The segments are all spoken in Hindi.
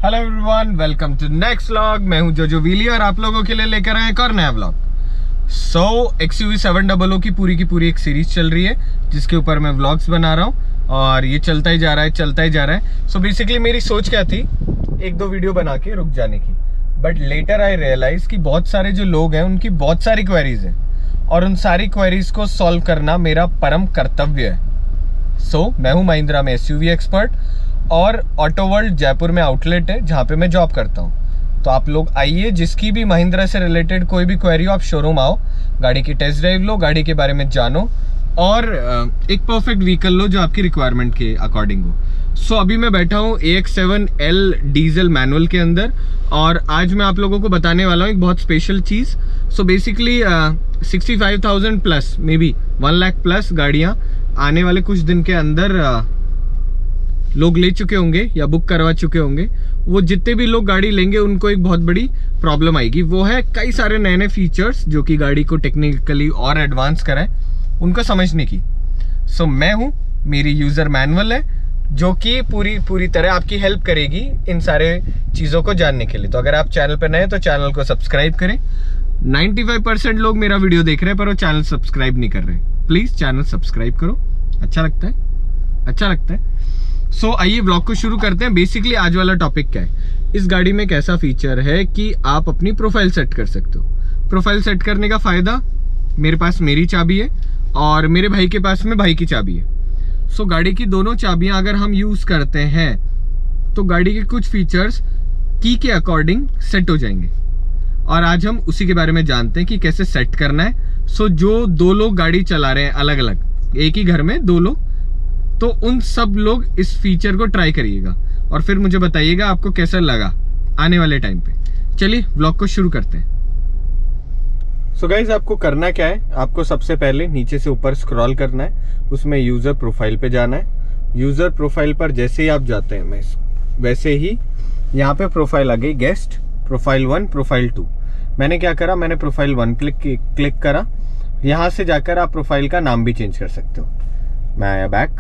Hello everyone, welcome to next vlog. मैं हूं जोजो वीली और आप लोगों के लिए लेकर आए एक और नया व्लॉग। XUV 700 की पूरी एक सीरीज चल रही है जिसके ऊपर मैं व्लॉग्स बना रहा हूं और ये चलता ही जा रहा है। सो बेसिकली मेरी सोच क्या थी, एक दो वीडियो बना के रुक जाने की, बट लेटर आई रियलाइज कि बहुत सारे जो लोग हैं उनकी बहुत सारी क्वेरीज हैं और उन सारी क्वेरीज को सॉल्व करना मेरा परम कर्तव्य है। मैं हूं महिंद्रा में SUV एक्सपर्ट और ऑटो वर्ल्ड जयपुर में आउटलेट है जहां पे मैं जॉब करता हूं। तो आप लोग आइए, जिसकी भी महिंद्रा से रिलेटेड कोई भी क्वेरी हो आप शोरूम आओ, गाड़ी की टेस्ट ड्राइव लो, गाड़ी के बारे में जानो और एक परफेक्ट व्हीकल लो जो आपकी रिक्वायरमेंट के अकॉर्डिंग हो। अभी मैं बैठा हूँ AX7L डीजल मैनुअल के अंदर और आज मैं आप लोगों को बताने वाला हूँ एक बहुत स्पेशल चीज़। Basically 65,000 plus, maybe 1 lakh plus गाड़ियाँ आने वाले कुछ दिन के अंदर लोग ले चुके होंगे या बुक करवा चुके होंगे। वो जितने भी लोग गाड़ी लेंगे उनको एक बहुत बड़ी प्रॉब्लम आएगी, वो है कई सारे नए फीचर्स जो कि गाड़ी को टेक्निकली और एडवांस कराए, उनको समझने की। मैं हूँ, मेरी यूजर मैनुअल है जो कि पूरी तरह आपकी हेल्प करेगी इन सारे चीज़ों को जानने के लिए। तो अगर आप चैनल पर नए हैं तो चैनल को सब्सक्राइब करें। 95% लोग मेरा वीडियो देख रहे हैं पर वो चैनल सब्सक्राइब नहीं कर रहे। प्लीज चैनल सब्सक्राइब करो, अच्छा लगता है। आइए व्लॉग को शुरू करते हैं। बेसिकली आज वाला टॉपिक क्या है, इस गाड़ी में एक ऐसा फीचर है कि आप अपनी प्रोफाइल सेट कर सकते हो। प्रोफाइल सेट करने का फायदा, मेरे पास मेरी चाबी है और मेरे भाई के पास में भाई की चाबी है। गाड़ी की दोनों चाबियां अगर हम यूज करते हैं तो गाड़ी के कुछ फीचर्स की के अकॉर्डिंग सेट हो जाएंगे और आज हम उसी के बारे में जानते हैं कि कैसे सेट करना है। जो दो लोग गाड़ी चला रहे हैं अलग अलग, एक ही घर में दो लोग, तो उन सब लोग इस फीचर को ट्राई करिएगा और फिर मुझे बताइएगा आपको कैसा लगा आने वाले टाइम पे। चलिए व्लॉग को शुरू करते हैं। गाइज आपको करना क्या है, आपको सबसे पहले नीचे से ऊपर स्क्रॉल करना है, उसमें यूजर प्रोफाइल पे जाना है। यूजर प्रोफाइल पर जैसे ही आप जाते हैं वैसे ही यहाँ पे प्रोफाइल आ गई, गेस्ट, प्रोफाइल 1, प्रोफाइल 2। मैंने क्या करा, मैंने प्रोफाइल 1 क्लिक करा। यहाँ से जाकर आप प्रोफाइल का नाम भी चेंज कर सकते हो। मैं आया बैक,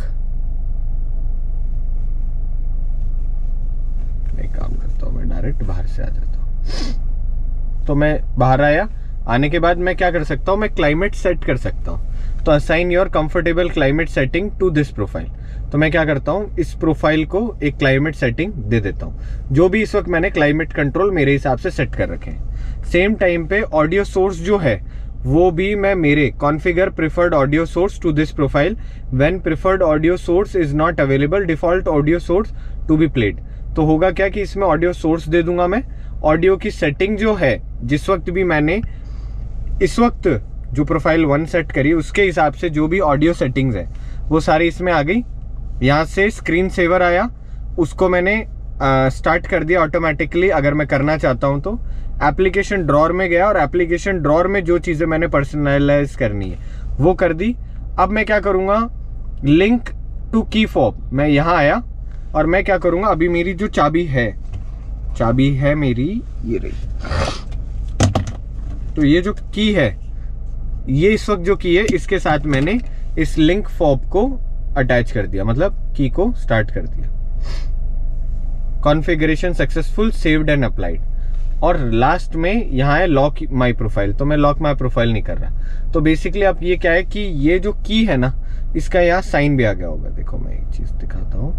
एक काम करता हूँ, मैं डायरेक्ट बाहर से आ जाता हूँ। तो मैं बाहर आया, आने के बाद मैं क्या कर सकता हूँ, मैं क्लाइमेट सेट कर सकता हूँ। तो assign your comfortable climate setting to this profile. तो मैं क्या करता हूँ, इस प्रोफाइल को एक क्लाइमेट सेटिंग दे देता हूँ, जो भी इस वक्त मैंने क्लाइमेट कंट्रोल मेरे हिसाब से सेट कर रखे हैं। सेम टाइम पे ऑडियो सोर्स जो है वो भी मैं मेरे configure preferred audio source to this profile when preferred audio source is not available default audio source to be played. तो होगा क्या कि इसमें ऑडियो सोर्स दे दूंगा मैं। ऑडियो की सेटिंग जो है, जिस वक्त भी मैंने इस वक्त जो प्रोफाइल 1 सेट करी उसके हिसाब से जो भी ऑडियो सेटिंग्स है वो सारी इसमें आ गई। यहाँ से स्क्रीन सेवर आया, उसको मैंने स्टार्ट कर दिया ऑटोमेटिकली अगर मैं करना चाहता हूँ तो। एप्लीकेशन ड्रॉर में गया और एप्लीकेशन ड्रॉर में जो चीज़ें मैंने पर्सनलाइज करनी है वो कर दी। अब मैं क्या करूँगा, लिंक टू की फॉब, मैं यहाँ आया और मैं क्या करूँगा, अभी मेरी जो चाबी है मेरी ये रही। तो ये जो की है, ये इस वक्त जो की है इसके साथ मैंने इस लिंक फॉब को अटैच कर दिया, मतलब की को स्टार्ट कर दिया। Configuration successful, saved and applied. और लास्ट में यहाँ है लॉक माई प्रोफाइल, तो मैं लॉक माई प्रोफाइल नहीं कर रहा। तो बेसिकली अब ये क्या है कि ये जो की है ना, इसका यहाँ साइन भी आ गया होगा। देखो मैं एक चीज दिखाता हूँ,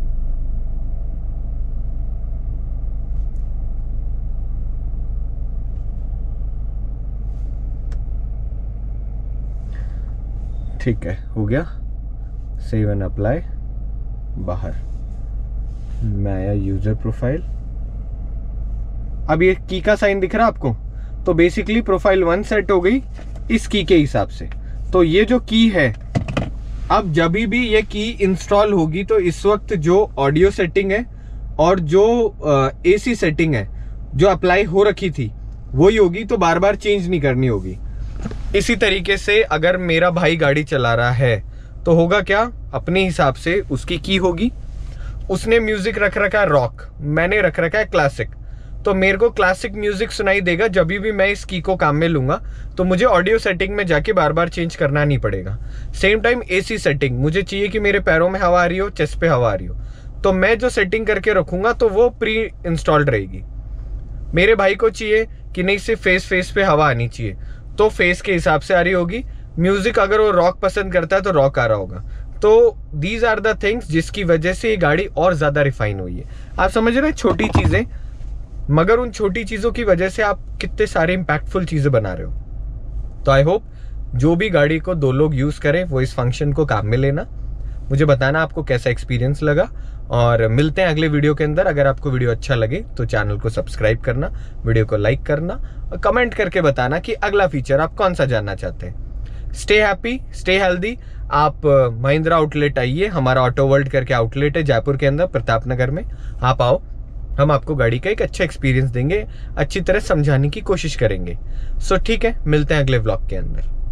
ठीक है, हो गया। सेव एंड अप्लाई, बाहर मैं आया यूजर प्रोफाइल। अब ये की का साइन दिख रहा है आपको, तो बेसिकली प्रोफाइल 1 सेट हो गई इस की के हिसाब से। तो ये जो की है, अब जब भी ये की इंस्टॉल होगी तो इस वक्त जो ऑडियो सेटिंग है और जो AC सेटिंग है जो अप्लाई हो रखी थी वही होगी, तो बार बार चेंज नहीं करनी होगी। इसी तरीके से अगर मेरा भाई गाड़ी चला रहा है तो होगा क्या, अपने हिसाब से उसकी की होगी। उसने म्यूजिक रख रखा है रॉक, मैंने रख रखा है क्लासिक, तो मेरे को क्लासिक म्यूजिक सुनाई देगा जब भी मैं इस की को काम में लूंगा। तो मुझे ऑडियो सेटिंग में जाके बार बार चेंज करना नहीं पड़ेगा। सेम टाइम AC सेटिंग, मुझे चाहिए कि मेरे पैरों में हवा आ रही हो, चेस्ट पे हवा आ रही हो, तो मैं जो सेटिंग करके रखूंगा तो वो प्री इंस्टॉल्ड रहेगी। मेरे भाई को चाहिए कि नहीं सिर्फ फेस पे हवा आनी चाहिए, तो फेस के हिसाब से आ रही होगी। म्यूजिक अगर वो रॉक पसंद करता है तो रॉक आ रहा होगा। तो दीज आर द थिंग्स जिसकी वजह से ये गाड़ी और ज्यादा रिफाइन हुई है। आप समझ रहे हैं, छोटी चीजें, मगर उन छोटी चीजों की वजह से आप कितने सारे इंपैक्टफुल चीजें बना रहे हो। तो आई होप जो भी गाड़ी को 2 लोग यूज करें वो इस फंक्शन को काम में लेना। मुझे बताना आपको कैसा एक्सपीरियंस लगा, और मिलते हैं अगले वीडियो के अंदर। अगर आपको वीडियो अच्छा लगे तो चैनल को सब्सक्राइब करना, वीडियो को लाइक करना और कमेंट करके बताना कि अगला फीचर आप कौन सा जानना चाहते हैं। Stay happy, stay healthy. आप महिंद्रा आउटलेट आइए, हमारा ऑटो वर्ल्ड करके आउटलेट है जयपुर के अंदर, प्रताप नगर में। आप आओ, हम आपको गाड़ी का एक अच्छा एक्सपीरियंस देंगे, अच्छी तरह समझाने की कोशिश करेंगे। सो ठीक है, मिलते हैं अगले व्लॉग के अंदर।